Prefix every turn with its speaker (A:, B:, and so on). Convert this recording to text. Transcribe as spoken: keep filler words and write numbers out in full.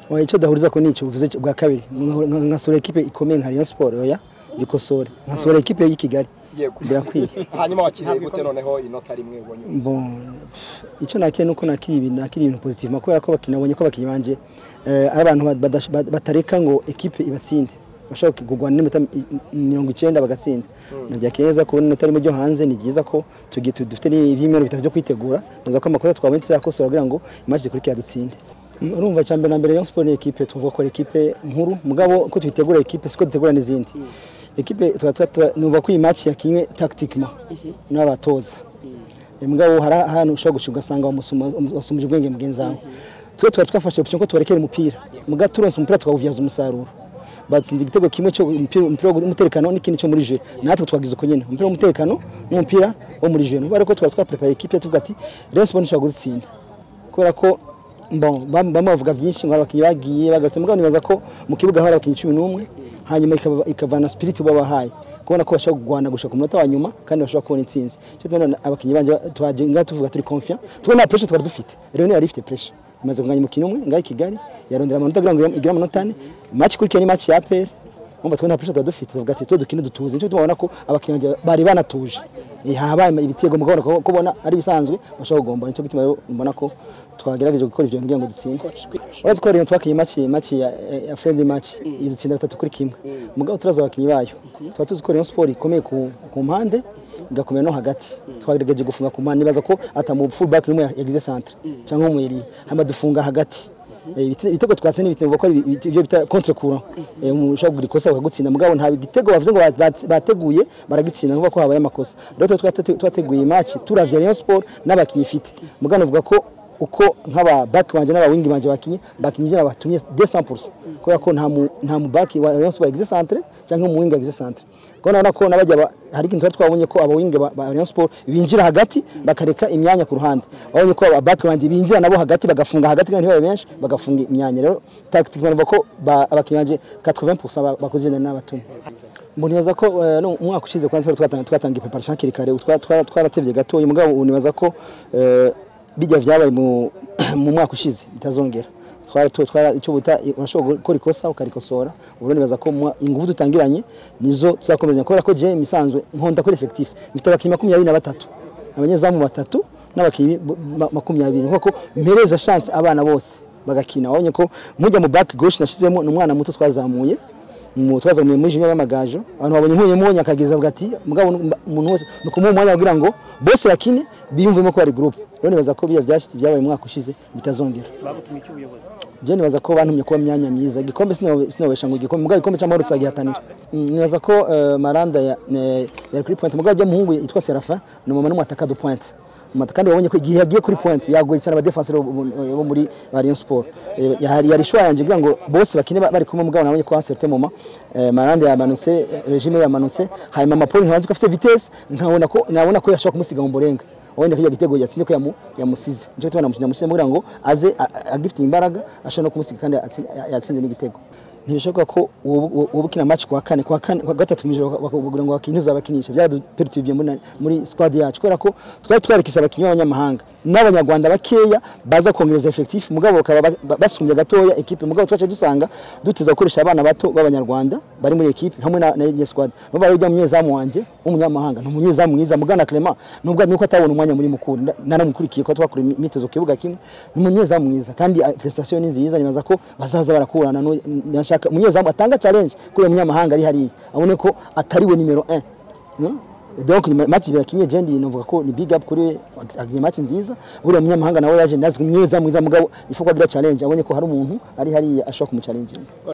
A: Oya ico dahuriza ko nico uvuze bwa kabiri nkasura equipe ikomeye nka Rayon Sport oya bikosore nkasura equipe y'Ikigali birakwiye
B: hanyuma wakiriye gute noneho inota rimwe ubonye
A: bon ico nakire nuko nakiri ibintu nakiri ibintu positive makubera ko bakinabonye ko bakinyi banje ari abantu batareka ngo equipe ibatsinde bashaka kugwana n'imita mirongo icyenda bagatsinda najya keza kubona inota rimwe ryo hanze ni byiza ko tugiye dufite n'ivyimero bitatu byo kwitegura naza ko amakosa twabonye tuyakosora kugira ngo match ikurikira dutsinde urumva cyambere na mbere Rayon Sport ni equipe tuvuga ko equipe nkuru mugabo ko twitegura equipe siko dutegura n'izindi equipe numva ko iyi match yakinywe tactiquement n'abatoza mugabo hari ahantu ushobora gushuga sanga wasumuje ubwenge mugenzawe twe twa twafashe option ko tubarekera umupira muga turonse umupira twawuvyaza umusaruro batsinze igitego kimwe cyo umupira w'umutekano n'ikindi cyo muri jeu natwe twagize uko nyene umupira w'umutekano n'umupira wo muri jeu nuko ariko twa twa prepare equipe tuvuga ati Rayon Sport nshobora gutsinda kubera ko bon bamwe bavuga byinshi ngo abakinyi bagiye bagatse mugabo nibaza ko mu kibuga hari abakinyi cumi n'umwe hanyuma ikavana spirit babahaye kubona ko bashaka kugwana gushaka ku munota wa nyuma kandi bashaka kubona intsinzi cyo tubona abakinyi banje twajenga tuvuga turi confiant tubona pressure twari dufite rero ni arifite pressure imaze kunganya umukino umwe ngaye Kigali yarondera amanota kugira ngo igira amanota ane match kurikiye ni match ya A P R umva twona pressure twadufite tuvuga ati to dukine dutuze cyo tubona ko abakinyi bari banatuje habaye ibitego mugabona ko kubona ari bisanzwe bashaka kugomba nicyo gituma rero mbona ko twagerageje gukora ivyo ngiye ngo dutsinde urazi ko rero twakiye match match ya friendly match idutsinda batatu kuri kimwe mugabo turaza abakinyi bayo twa tuzi ko Rayon Sport ikomeye ku ku mpande igakomeye no hagati twagerageje gufunga ku mpande nibaza ko atamu full back rimwe yagize centre cyangwa umweri hama dufunga hagati ibitego twatse n'ibitego ko ibyo bita contre courant umushaka gukora ikosa bakagutsinda mugabo nta igitego bavuze ngo bateguye baragitsinda nuko habaye amakosa rero twateguye match turavye Rayon Sport n'abakinyi ifite mugabo navuga ko uko nk'aba back banje n'aba wing banje bakinyi bakinyi byo batumye deux cents pour cent kubera ko nta mu nta mu back wa Rayon Sport yagize centre cyangwa mu wing yagize centre kona nako nabajya hari ikintu twabonye ko aba wing ba Rayon Sport binjira hagati bakareka imyanya ku ruhande babonye ko aba back banje binjira nabo hagati bagafunga hagati kandi babe benshi bagafunga imyanya rero tactique bavuga ko abakinyi banje quatre-vingts pour cent bakoze ibintu n'abatumye mbonibaza ko umwaka ushize kwanza twatanga twatanga preparation kiri kare twaratevye gato uyu mugabo unibaza ko bijya vyabaye mu mu mwaka ushize bitazongera twara twara icyo buta urashobora gukora ikosa ukarikosora urone baza ko ingufu dutangiranye nizo tuzakomeza kubera ko je imisanzwe nkonda kuri effectif mfite abakinyi makumyabiri na batatu abanyezamu batatu n'abakinyi makumyabiri kuko mpereza chance abana bose bagakina wabonye ko mujya mu back gauche nashizemo n'umwana muto twazamuye mu twazamuye muri junior y'amagajo abantu babonye nkuye mu nyakageza bwati mugabo umuntu wose nuko mu mwanya kugira ngo bose bakine biyumvemo ko ari group rero nibaza ko biya byashiti byabaye mu mwaka ushize bitazongera
C: bagutumye icyo ubuyobozi
A: je nibaza ko bantumye kuba myanya myiza igikombe sinobesha ngo igikombe mugabo igikombe cy'amahoro tsagihatanira nibaza ko Maranda yari kuri point mugabo je muhungu yitwa Serafin no mama n'umwataka do point kandi wabonye ko igihe yagiye kuri point yagoye cyane abadefenseur bo muri Rayon Sport yari yari shwa yanje kugira ngo bose bakine bari kumwe mugabo nabonye ko certain moment Maranda yamanutse regime yamanutse hayima mapoli nkabanze ko afite vitesse nkabona ko nabona ko yashaka kumusiga mu borenga wende kujya gitego yatsinze ko yamu yamusize cyo tubana mu kinyamusize kugira ngo aze agifite imbaraga ashobora no kumusiga kandi yatsinze n'igitego ntibishoboka ko ubukina match kwa kane kwa kane kwa gatatu mwijoro kugira ngo bakinyuza abakinisha byaraduperturbye muri muri squad yacu kubera ko twari twarikisa abakinyi b'abanyamahanga n'abanyarwanda bakeya baza kongereza effectif mugabo bakaba basumbye gatoya equipe mugabo twaje dusanga duteza gukoresha abana bato b'abanyarwanda bari muri equipe hamwe na na squad no bari ujya munyezamu wanje w'umunyamahanga no munyezamu mwiza mugana Clement nubwo nuko atabona umwanya muri mukuru naramukurikiye ko twakora imitezo kibuga kimwe n'umunyezamu mwiza kandi prestation ni nziza nibaza ko bazaza barakurana nashaka munyezamu atanga challenge kuri umunyamahanga ari hari abone ko atari we numero un donc match byakinye jendi novuga ko ni big up kuri agiye match nziza uri umunyamahanga nawe yaje ndazi kumyezamu mwiza mugabo ifuko agira challenge abone ko hari umuntu ari hari ashaka kumuchallenge